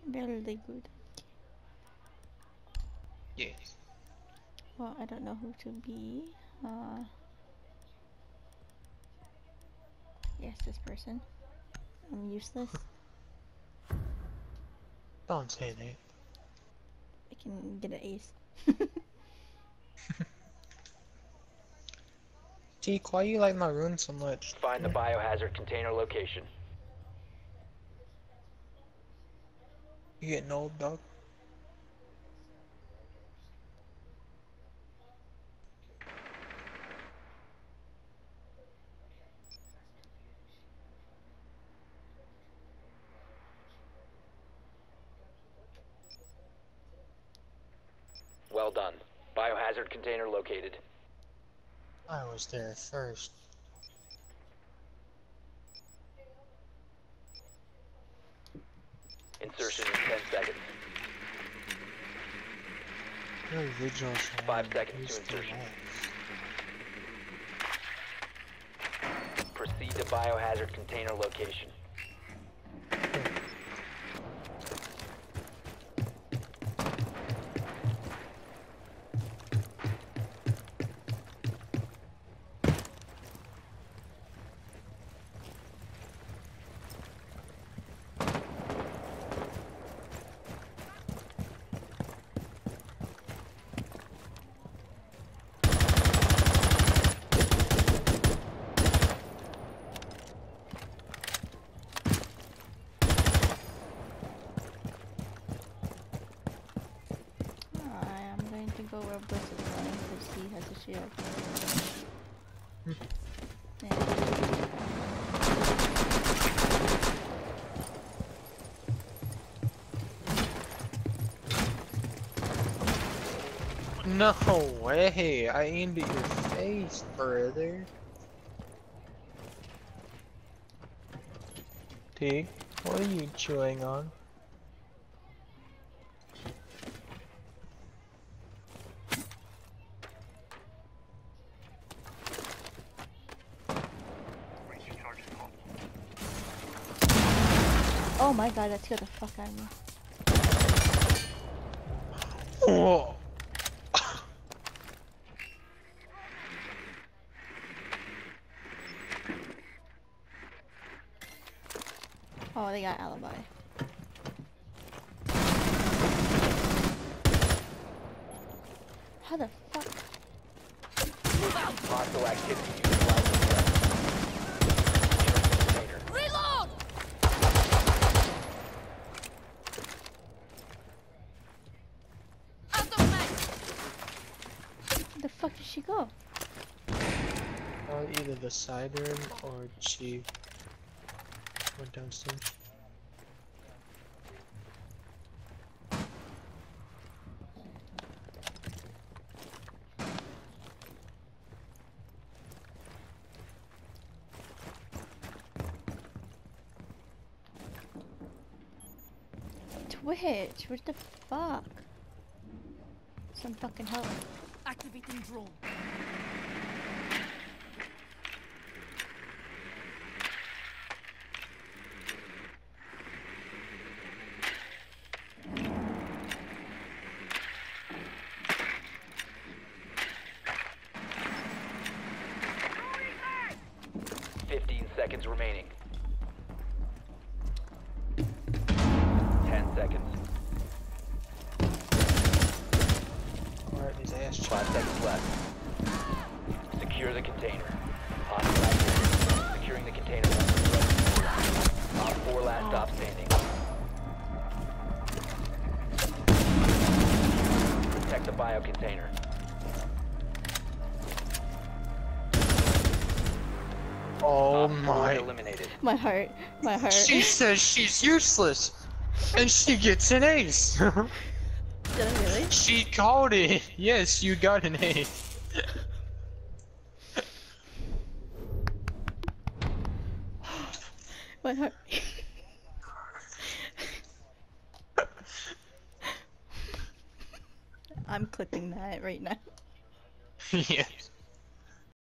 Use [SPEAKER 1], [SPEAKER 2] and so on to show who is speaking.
[SPEAKER 1] Very good.
[SPEAKER 2] Yes.
[SPEAKER 1] Well, I don't know who to be. Yes, this person. I'm useless.
[SPEAKER 2] Don't say that.
[SPEAKER 1] I can get an ace.
[SPEAKER 2] Teak, why you like my rune so much?
[SPEAKER 3] Find the biohazard container location.
[SPEAKER 2] You getting old, dog?
[SPEAKER 3] Well done. Biohazard container located.
[SPEAKER 2] I was there first.
[SPEAKER 3] Insertion in 10 seconds.
[SPEAKER 2] Your original
[SPEAKER 3] 5 seconds to insertion. Proceed to biohazard container location.
[SPEAKER 1] I'm going to go where Bliss is running because he has a shield.
[SPEAKER 2] No way! I aimed at your face, brother. Teak, what are you chewing on?
[SPEAKER 1] Oh my god, that scared the fuck out of me.
[SPEAKER 2] Whoa!
[SPEAKER 1] Oh, they got alibi. How the fuck?
[SPEAKER 3] Hostile activity utilizing container.
[SPEAKER 4] Reload! Out of mag!
[SPEAKER 1] Where the fuck did she go?
[SPEAKER 2] Either the side room or she went downstairs.
[SPEAKER 1] Twitch, what the fuck? Some fucking help.
[SPEAKER 4] Activating drone.
[SPEAKER 3] Seconds remaining. 10 seconds.
[SPEAKER 2] Alright, his ass
[SPEAKER 3] 5 seconds left. Secure the container. Hostile activity. Securing the container. Op 4 last stop standing. Protect the bio container.
[SPEAKER 2] Oh
[SPEAKER 3] Op 4
[SPEAKER 2] my.
[SPEAKER 3] eliminated.
[SPEAKER 1] My heart, my heart.
[SPEAKER 2] She says she's useless! And she gets an ace!
[SPEAKER 1] Did I really?
[SPEAKER 2] She called it! Yes, you got an ace.
[SPEAKER 1] My heart. I'm clipping that right now.
[SPEAKER 2] Yes.